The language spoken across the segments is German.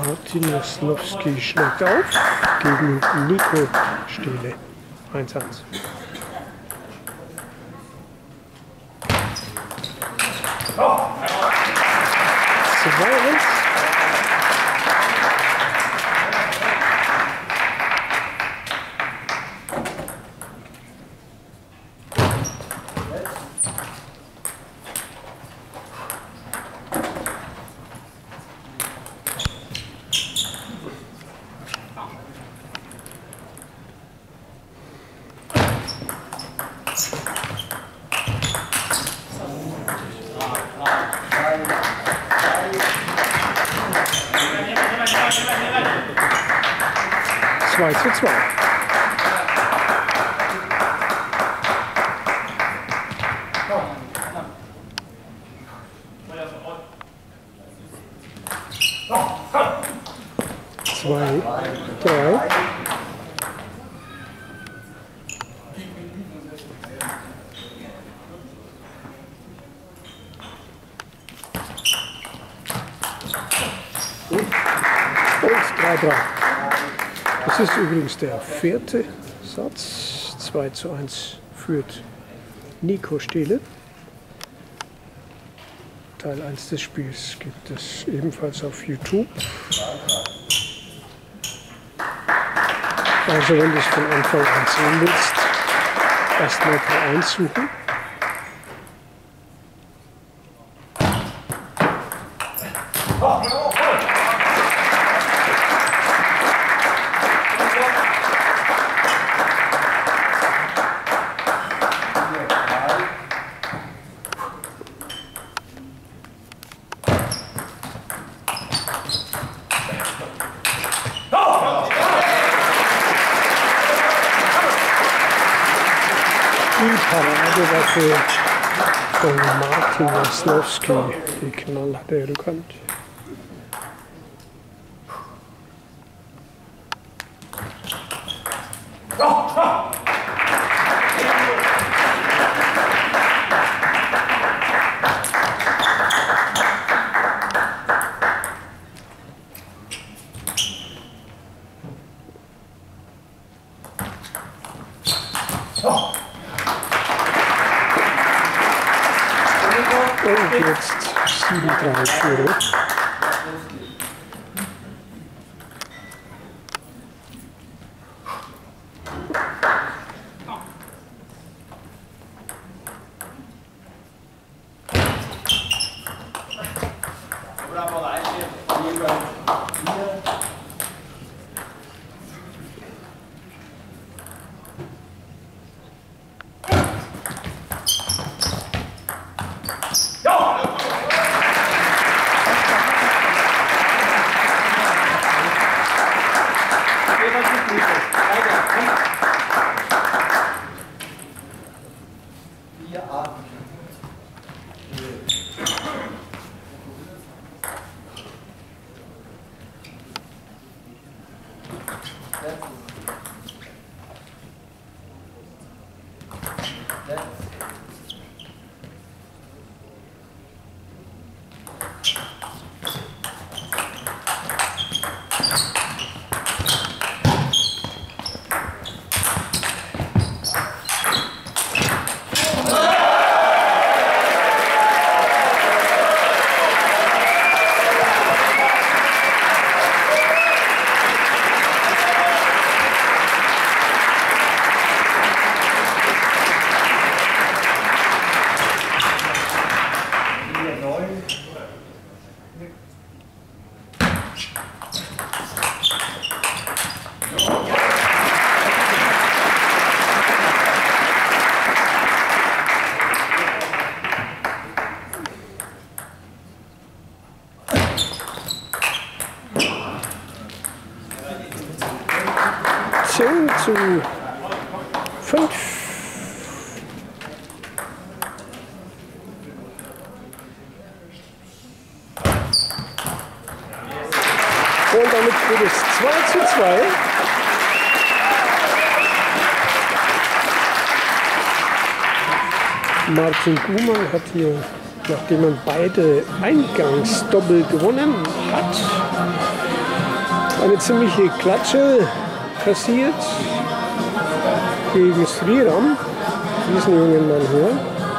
Martin Jaslowski schlägt auf gegen Nico Stehle. 1:1. Oh. 2:1. Zwei zu 2. Zwei, 3. Und 3-3. Das ist übrigens der 4. Satz. 2:1 führt Nico Stehle. Teil 1 des Spiels gibt es ebenfalls auf YouTube. Also wenn du es von Anfang an sehen willst, erstmal Teil 1 suchen. Die Paradewaffe von Martin Jaslowski, die knallharte Rückhand. Und jetzt 7:3 Führung. Zu 5. Und damit wird es 2:2. Martin Gumann hat hier, nachdem man beide Eingangsdoppel gewonnen hat, Eine ziemliche Klatsche kassiert gegen Sriram, diesen jungen Mann hier.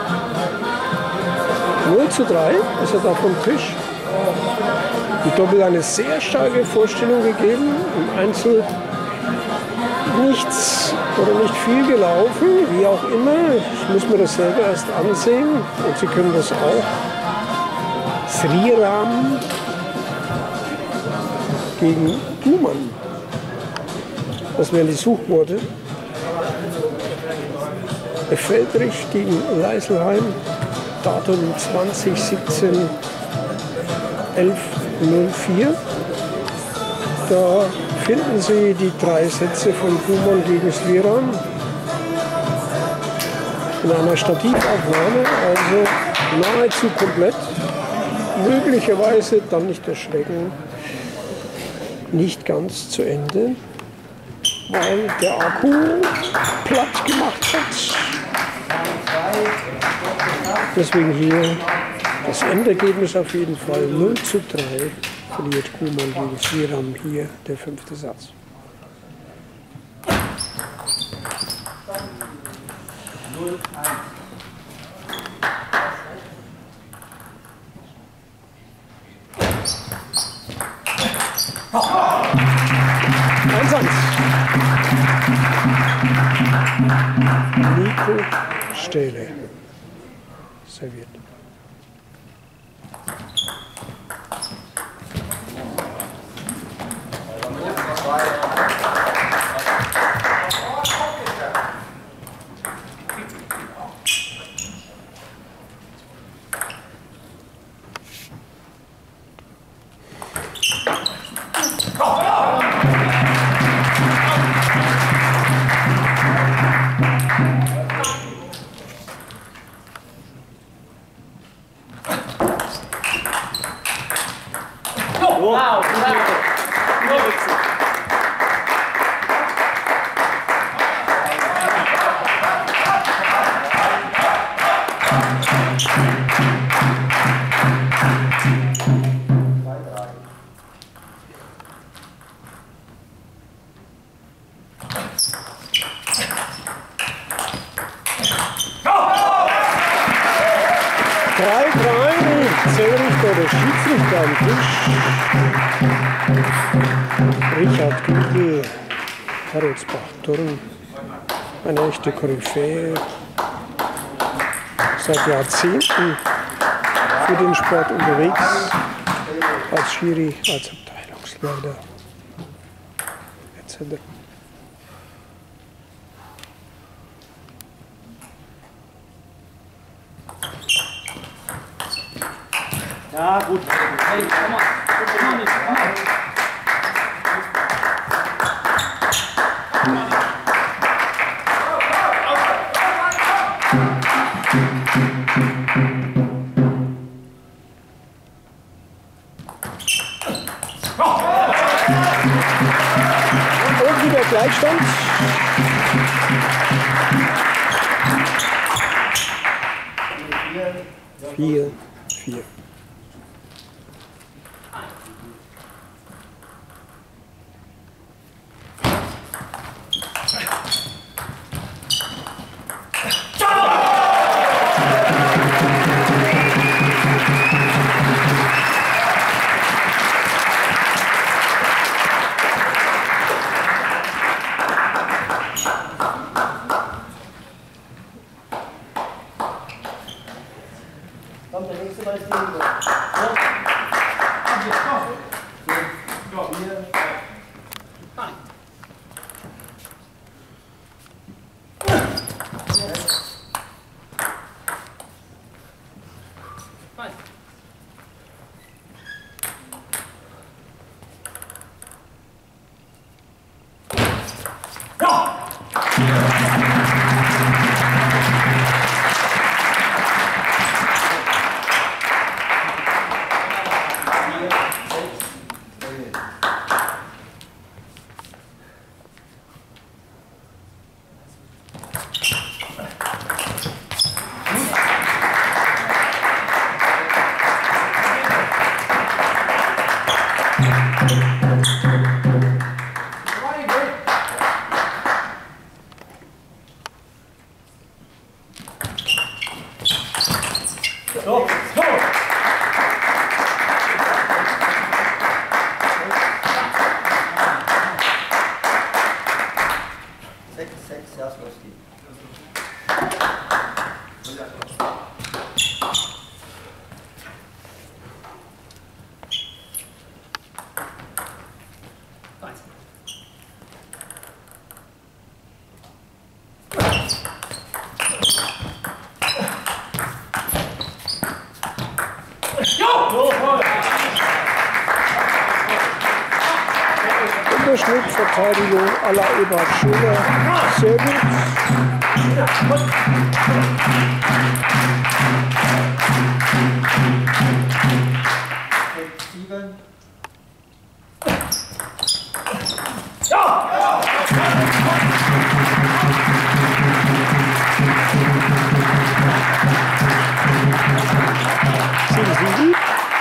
0:3 ist er da vom Tisch. Im Doppel eine sehr starke Vorstellung gegeben, im Einzel nichts oder nicht viel gelaufen, wie auch immer. Ich muss mir das selber erst ansehen und Sie können das auch. Sriram gegen Guman. Das wären die Suchworte. Feldrich gegen Leiselheim. Datum 2017 11:04. Da finden Sie die 3 Sätze von Guman gegen Sriram in einer Stativaufnahme, also nahezu komplett. Möglicherweise, dann nicht erschrecken, nicht ganz zu Ende, weil der Akku platt gemacht hat. Deswegen hier das Endergebnis auf jeden Fall 0:3 verliert Guman gegen Sriram, hier der 5. Satz. Nico Stähle serviert. Der Schiedsrichter am Tisch, Richard Gügel, Heroldsbach-Turn, eine echte Koryphäe, seit Jahrzehnten für den Sport unterwegs, als Schiri, als Abteilungsleiter etc. Ja, gut. Hey, komm mal. Komm mal. Und wieder Gleichstand. Vier. Kommt der nächste Ball stehen. Ja. Hier. Nein. Nein. Jaskowski. Unterschnittverteidigung à la Ebert Schöler. Sehr gut. Sieben.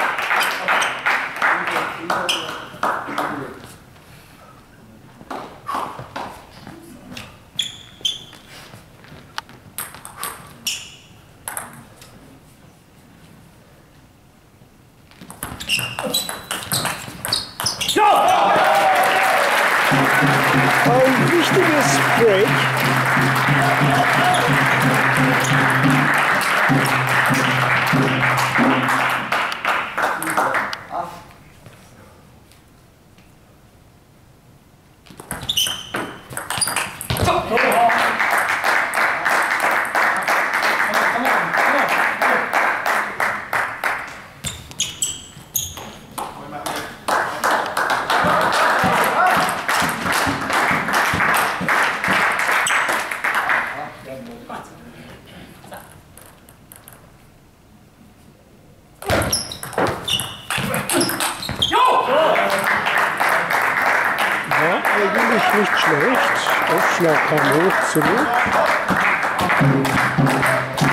Ein wichtiges Break. Eigentlich nicht schlecht. Aufschlag kam hoch zurück.